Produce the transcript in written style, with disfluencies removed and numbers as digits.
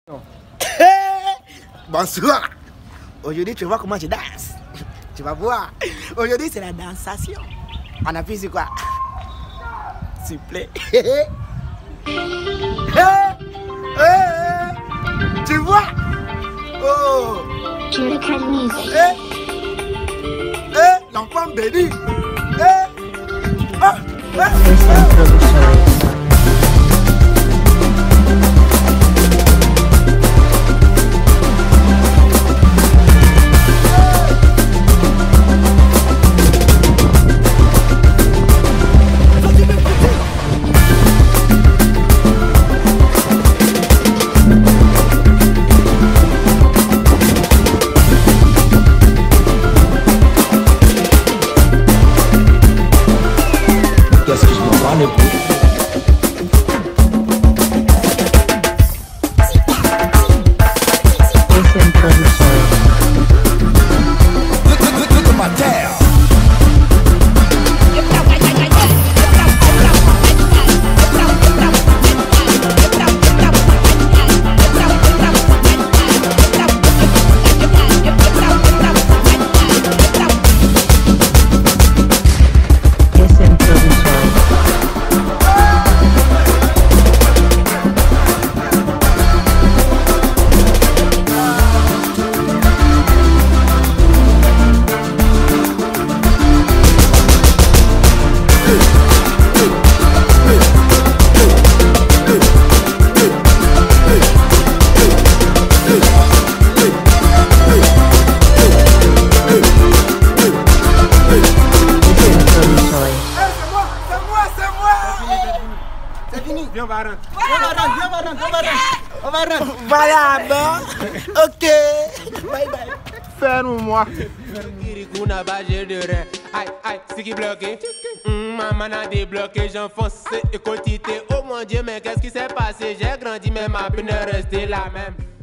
Bonsoir. Aujourd'hui, tu vas voir comment je danse. Tu vas voir. Aujourd'hui, c'est la dansation. On appuie sur quoi? S'il vous plaît. Tu vois? Oh. L'enfant béni. Qu'est-ce que je m'en parle plus? C'est fini. Viens, on va rentrer. On va rentrer. Voilà, bon. Ok. Bye bye. Ferme-moi. Kirikuna bâgé de rein. Aïe, aïe, c'est qui bloqué. Maman a débloqué, j'enfonce et quotité. Oh mon Dieu, mais qu'est-ce qui s'est passé? J'ai grandi, mais ma peine est restée la même.